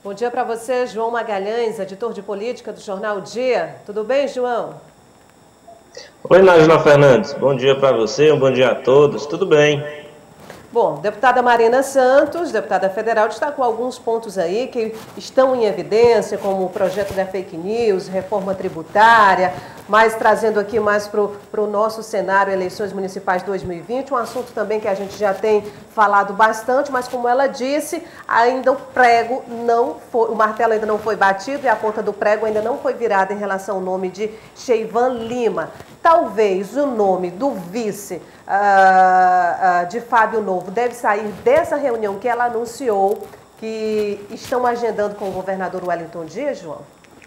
Bom dia para você, João Magalhães, editor de política do Jornal Dia. Tudo bem, João? Oi, Nájila Fernandes. Bom dia para você, um bom dia a todos. Tudo bem? Bom, deputada Marina Santos, deputada federal, destacou alguns pontos aí que estão em evidência, como o projeto da fake news, reforma tributária, mas trazendo aqui mais para o nosso cenário, eleições municipais 2020, um assunto também que a gente já tem falado bastante, mas como ela disse, ainda o prego não foi, o martelo ainda não foi batido e a ponta do prego ainda não foi virada em relação ao nome de Cheivan Lima. Talvez o nome do vice de Fábio Novo deve sair dessa reunião que ela anunciou que estão agendando com o governador Wellington Dias, João?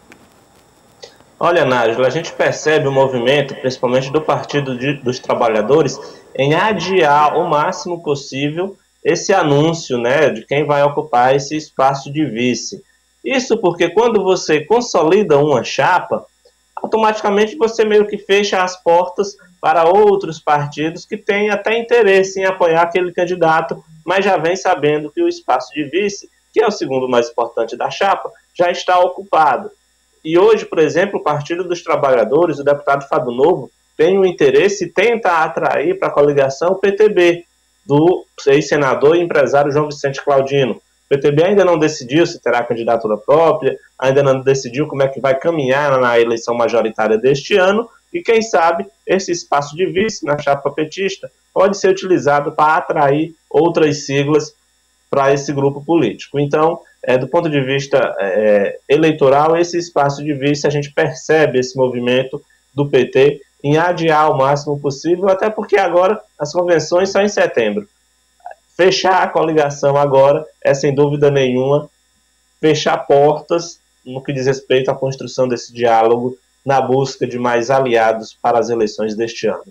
Olha, Nájila, a gente percebe o movimento, principalmente do Partido dos Trabalhadores, em adiar o máximo possível esse anúncio, né, de quem vai ocupar esse espaço de vice. Isso porque quando você consolida uma chapa, automaticamente você meio que fecha as portas para outros partidos que têm até interesse em apoiar aquele candidato, mas já vem sabendo que o espaço de vice, que é o segundo mais importante da chapa, já está ocupado. E hoje, por exemplo, o Partido dos Trabalhadores, o deputado Fábio Novo, tem um interesse e tenta atrair para a coligação o PTB, do ex-senador e empresário João Vicente Claudino. O PTB ainda não decidiu se terá candidatura própria, ainda não decidiu como é que vai caminhar na eleição majoritária deste ano, e quem sabe esse espaço de vice na chapa petista pode ser utilizado para atrair outras siglas para esse grupo político. Então, do ponto de vista eleitoral, esse espaço de vice, a gente percebe esse movimento do PT em adiar o máximo possível, até porque agora as convenções são em setembro. Fechar a coligação agora é, sem dúvida nenhuma, fechar portas no que diz respeito à construção desse diálogo na busca de mais aliados para as eleições deste ano.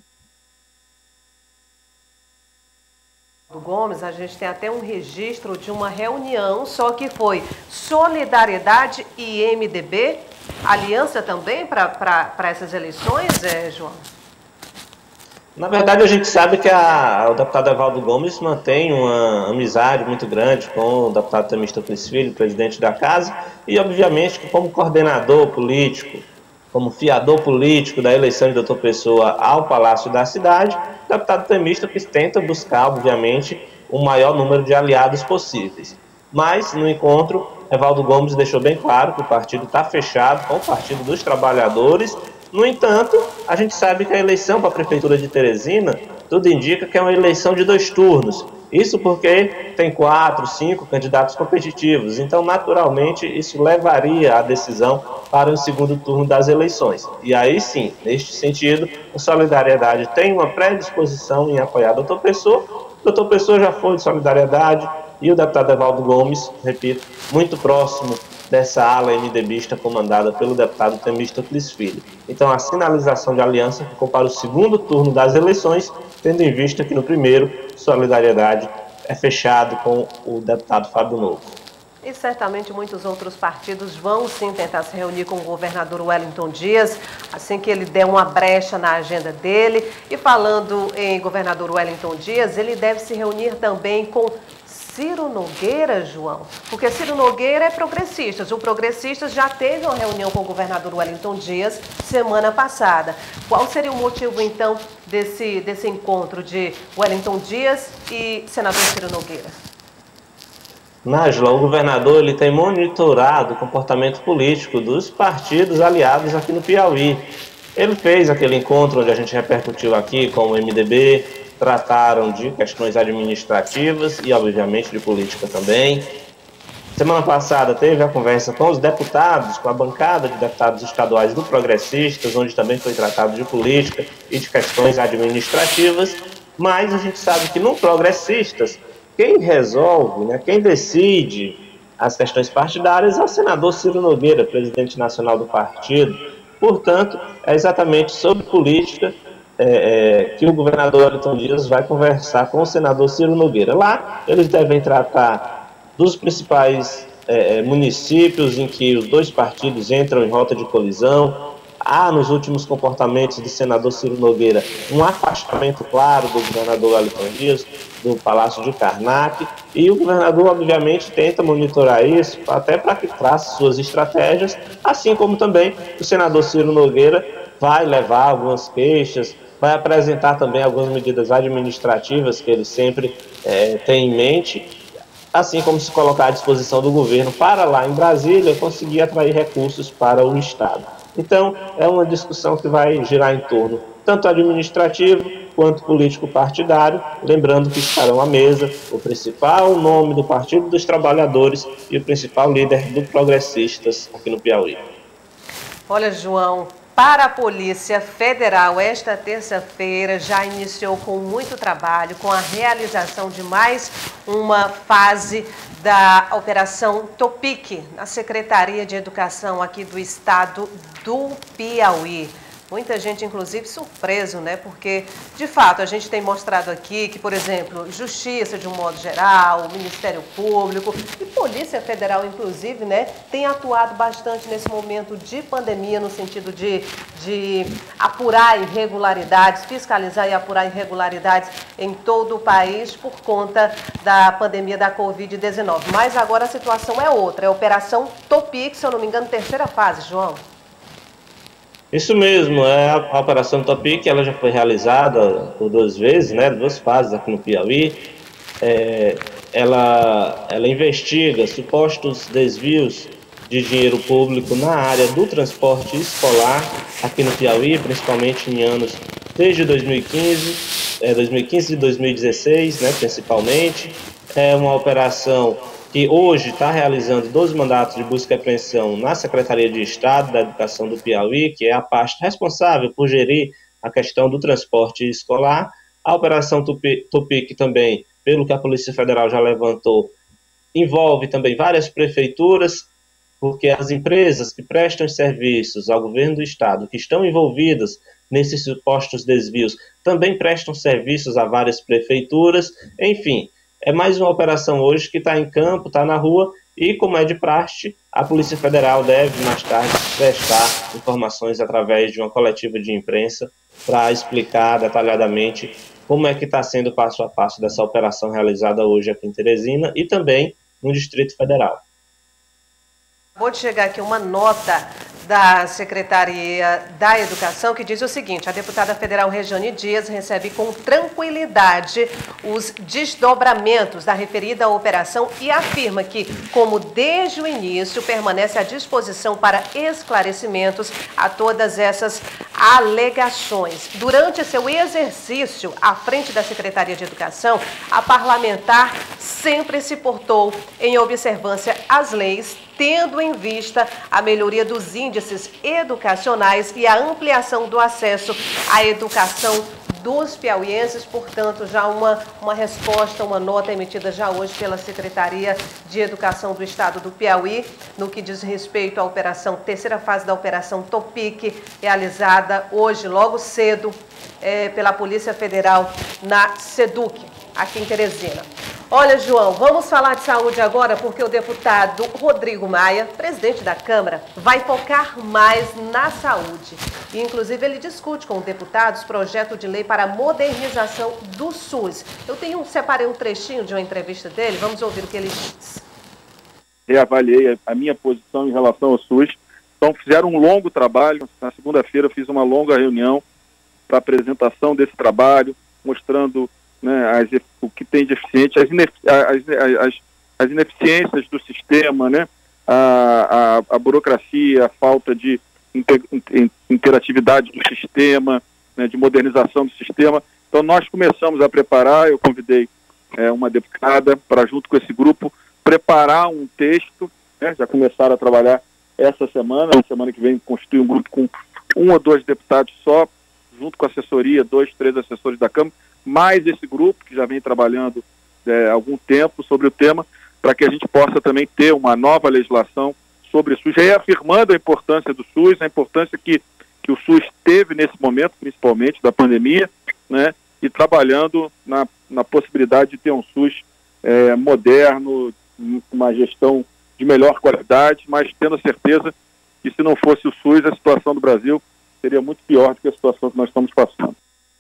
Do Gomes, a gente tem até um registro de uma reunião, só que foi Solidariedade e MDB, aliança também para essas eleições, João? Na verdade, a gente sabe que o deputado Evaldo Gomes mantém uma amizade muito grande com o deputado Temístocles Filho, presidente da casa, e obviamente que como coordenador político, como fiador político da eleição de Doutor Pessoa ao Palácio da Cidade, o deputado Temístocles tenta buscar, obviamente, o maior número de aliados possíveis. Mas, no encontro, Evaldo Gomes deixou bem claro que o partido está fechado com o Partido dos Trabalhadores. No entanto, a gente sabe que a eleição para a Prefeitura de Teresina, tudo indica que é uma eleição de 2 turnos. Isso porque tem 4, 5 candidatos competitivos. Então, naturalmente, isso levaria a decisão para o segundo turno das eleições. E aí sim, neste sentido, a Solidariedade tem uma predisposição em apoiar Doutor Pessoa. Doutor Pessoa já foi de Solidariedade e o deputado Evaldo Gomes, repito, muito próximo dessa ala MDBista comandada pelo deputado Temístocles Filho. Então, a sinalização de aliança ficou para o segundo turno das eleições, tendo em vista que no primeiro, Solidariedade é fechado com o deputado Fábio Novo. E certamente muitos outros partidos vão sim tentar se reunir com o governador Wellington Dias, assim que ele der uma brecha na agenda dele. E falando em governador Wellington Dias, ele deve se reunir também com Ciro Nogueira, João, porque Ciro Nogueira é progressista. O Progressistas já teve uma reunião com o governador Wellington Dias semana passada. Qual seria o motivo, então, desse encontro de Wellington Dias e senador Ciro Nogueira? Nájila, o governador ele tem monitorado o comportamento político dos partidos aliados aqui no Piauí. Ele fez aquele encontro onde a gente repercutiu aqui com o MDB, trataram de questões administrativas e, obviamente, de política também. Semana passada teve a conversa com os deputados, com a bancada de deputados estaduais do Progressistas, onde também foi tratado de política e de questões administrativas, mas a gente sabe que no Progressistas, quem resolve, né, quem decide as questões partidárias é o senador Ciro Nogueira, presidente nacional do partido. Portanto, é exatamente sobre política que o governador Wellington Dias vai conversar com o senador Ciro Nogueira. Lá, eles devem tratar dos principais municípios em que os dois partidos entram em rota de colisão, há nos últimos comportamentos do senador Ciro Nogueira um afastamento claro do governador Wellington Dias, do Palácio de Karnak, e o governador, obviamente, tenta monitorar isso, até para que trace suas estratégias, assim como também o senador Ciro Nogueira vai levar algumas queixas, vai apresentar também algumas medidas administrativas que ele sempre tem em mente, assim como se colocar à disposição do governo para lá em Brasília conseguir atrair recursos para o Estado. Então, é uma discussão que vai girar em torno tanto administrativo quanto político-partidário, lembrando que estarão à mesa o principal nome do Partido dos Trabalhadores e o principal líder do Progressistas aqui no Piauí. Olha, João, para a Polícia Federal, esta terça-feira já iniciou com muito trabalho, com a realização de mais uma fase da Operação Topic, na Secretaria de Educação aqui do estado do Piauí. Muita gente, inclusive, surpreso, né? Porque, de fato, a gente tem mostrado aqui que, por exemplo, Justiça, de um modo geral, o Ministério Público e Polícia Federal, inclusive, né? Tem atuado bastante nesse momento de pandemia, no sentido de apurar irregularidades, fiscalizar e apurar irregularidades em todo o país por conta da pandemia da Covid-19. Mas agora a situação é outra, é a Operação Topic, se eu não me engano, terceira fase, João. Isso mesmo, a Operação Topic, ela já foi realizada por 2 vezes, né, 2 fases aqui no Piauí. Ela investiga supostos desvios de dinheiro público na área do transporte escolar aqui no Piauí, principalmente em anos desde 2015 e 2016, né, principalmente. É uma operação que hoje está realizando 12 mandatos de busca e apreensão na Secretaria de Estado da Educação do Piauí, que é a pasta responsável por gerir a questão do transporte escolar. A Operação Topic também, pelo que a Polícia Federal já levantou, envolve também várias prefeituras, porque as empresas que prestam serviços ao governo do Estado, que estão envolvidas nesses supostos desvios, também prestam serviços a várias prefeituras, enfim. É mais uma operação hoje que está em campo, está na rua e, como é de praxe, a Polícia Federal deve mais tarde prestar informações através de uma coletiva de imprensa para explicar detalhadamente como é que está sendo o passo a passo dessa operação realizada hoje aqui em Teresina e também no Distrito Federal. Acabou de chegar aqui uma nota da Secretaria da Educação que diz o seguinte: a deputada federal Rejane Dias recebe com tranquilidade os desdobramentos da referida operação e afirma que, como desde o início, permanece à disposição para esclarecimentos a todas essas alegações. Durante seu exercício à frente da Secretaria de Educação, a parlamentar sempre se portou em observância às leis, tendo em vista a melhoria dos índices educacionais e a ampliação do acesso à educação dos piauienses. Portanto, já uma resposta, uma nota emitida já hoje pela Secretaria de Educação do Estado do Piauí, no que diz respeito à operação, terceira fase da Operação Topic, realizada hoje, logo cedo, pela Polícia Federal na SEDUC, aqui em Teresina. Olha, João, vamos falar de saúde agora, porque o deputado Rodrigo Maia, presidente da Câmara, vai focar mais na saúde. E, inclusive, ele discute com deputados projeto de lei para a modernização do SUS. Separei um trechinho de uma entrevista dele, vamos ouvir o que ele diz. Reavaliei a minha posição em relação ao SUS. Então, fizeram um longo trabalho. Na segunda-feira, eu fiz uma longa reunião para apresentação desse trabalho, mostrando, né, o que tem de eficiente, as ineficiências do sistema, né, a burocracia, a falta de interatividade do sistema, né, de modernização do sistema. Então nós começamos a preparar, eu convidei uma deputada para, junto com esse grupo, preparar um texto, né, já começaram a trabalhar essa semana, na semana que vem constitui um grupo com 1 ou 2 deputados só, junto com a assessoria, 2, 3 assessores da Câmara, mais esse grupo que já vem trabalhando há algum tempo sobre o tema, para que a gente possa também ter uma nova legislação sobre o SUS, reafirmando a importância do SUS, a importância que o SUS teve nesse momento, principalmente da pandemia, né, e trabalhando na possibilidade de ter um SUS moderno, uma gestão de melhor qualidade, mas tendo a certeza que, se não fosse o SUS, a situação do Brasil seria muito pior do que a situação que nós estamos passando.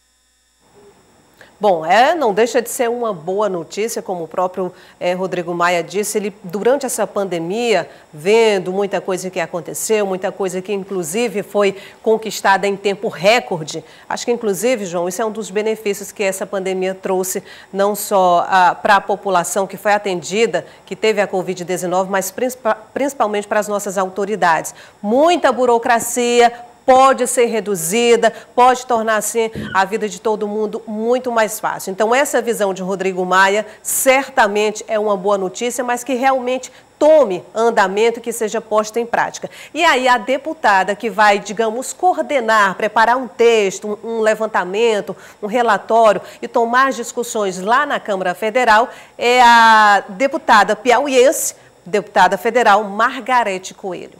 Bom, não deixa de ser uma boa notícia, como o próprio Rodrigo Maia disse, ele durante essa pandemia, vendo muita coisa que aconteceu, muita coisa que inclusive foi conquistada em tempo recorde, acho que inclusive, João, isso é um dos benefícios que essa pandemia trouxe, não só para a população que foi atendida, que teve a Covid-19, mas principalmente para as nossas autoridades. Muita burocracia pode ser reduzida, pode tornar, assim, a vida de todo mundo muito mais fácil. Então, essa visão de Rodrigo Maia certamente é uma boa notícia, mas que realmente tome andamento e que seja posta em prática. E aí, a deputada que vai, digamos, coordenar, preparar um texto, um levantamento, um relatório e tomar as discussões lá na Câmara Federal é a deputada piauiense, deputada federal Margarete Coelho.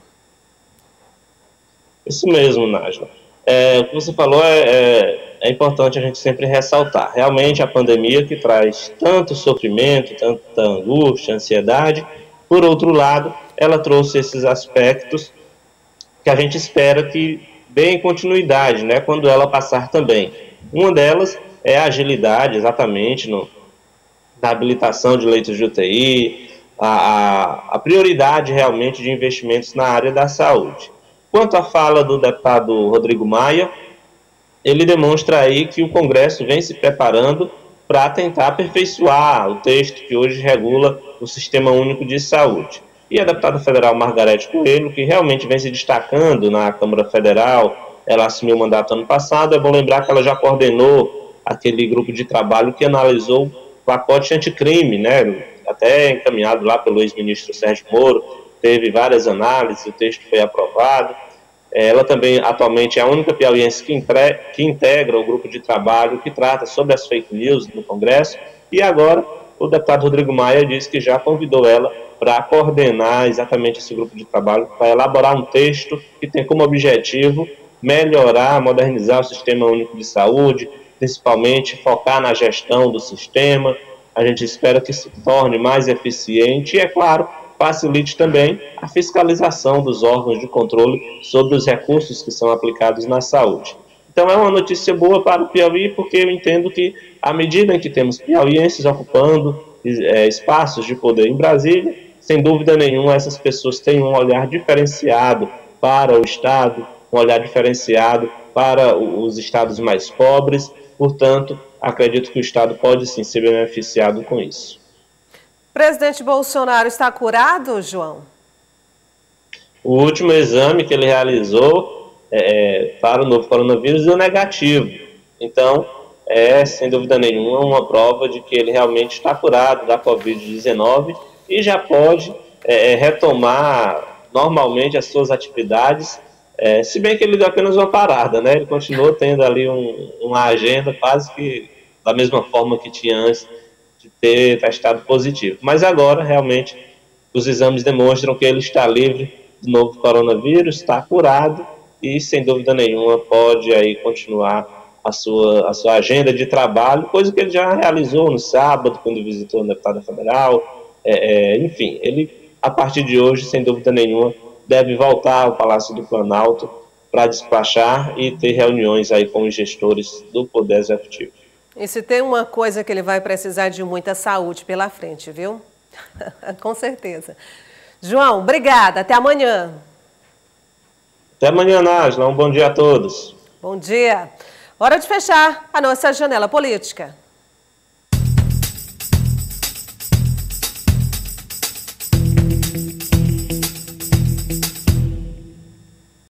Isso mesmo, Nájila. O que você falou é importante a gente sempre ressaltar. Realmente a pandemia que traz tanto sofrimento, tanta angústia, ansiedade, por outro lado, ela trouxe esses aspectos que a gente espera que deem continuidade, né, quando ela passar também. Uma delas é a agilidade, exatamente, na habilitação de leitos de UTI, a prioridade realmente de investimentos na área da saúde. Quanto à fala do deputado Rodrigo Maia, ele demonstra aí que o Congresso vem se preparando para tentar aperfeiçoar o texto que hoje regula o Sistema Único de Saúde. E a deputada federal Margarete Coelho, que realmente vem se destacando na Câmara Federal, ela assumiu o mandato ano passado, é bom lembrar que ela já coordenou aquele grupo de trabalho que analisou o pacote anticrime, né, até encaminhado lá pelo ex-ministro Sérgio Moro, teve várias análises, o texto foi aprovado. Ela também, atualmente, é a única piauiense que integra o grupo de trabalho que trata sobre as fake news no Congresso. E agora, o deputado Rodrigo Maia disse que já convidou ela para coordenar exatamente esse grupo de trabalho, para elaborar um texto que tem como objetivo melhorar, modernizar o Sistema Único de Saúde, principalmente focar na gestão do sistema. A gente espera que se torne mais eficiente e, é claro, facilite também a fiscalização dos órgãos de controle sobre os recursos que são aplicados na saúde. Então é uma notícia boa para o Piauí, porque eu entendo que, à medida em que temos piauienses ocupando espaços de poder em Brasília, sem dúvida nenhuma essas pessoas têm um olhar diferenciado para o Estado, um olhar diferenciado para os estados mais pobres, portanto, acredito que o Estado pode sim ser beneficiado com isso. Presidente Bolsonaro está curado, João? O último exame que ele realizou para o novo coronavírus deu negativo. Então, sem dúvida nenhuma, uma prova de que ele realmente está curado da Covid-19 e já pode retomar normalmente as suas atividades, se bem que ele deu apenas uma parada, né? Ele continuou tendo ali uma agenda quase que da mesma forma que tinha antes de ter testado positivo. Mas agora, realmente, os exames demonstram que ele está livre do novo coronavírus, está curado e, sem dúvida nenhuma, pode aí continuar a sua agenda de trabalho, coisa que ele já realizou no sábado, quando visitou a deputada federal. Enfim, ele, a partir de hoje, sem dúvida nenhuma, deve voltar ao Palácio do Planalto para despachar e ter reuniões aí com os gestores do Poder Executivo. E se tem uma coisa que ele vai precisar de muita saúde pela frente, viu? Com certeza. João, obrigada. Até amanhã. Até amanhã, Nájila. Um bom dia a todos. Bom dia. Hora de fechar a nossa janela política.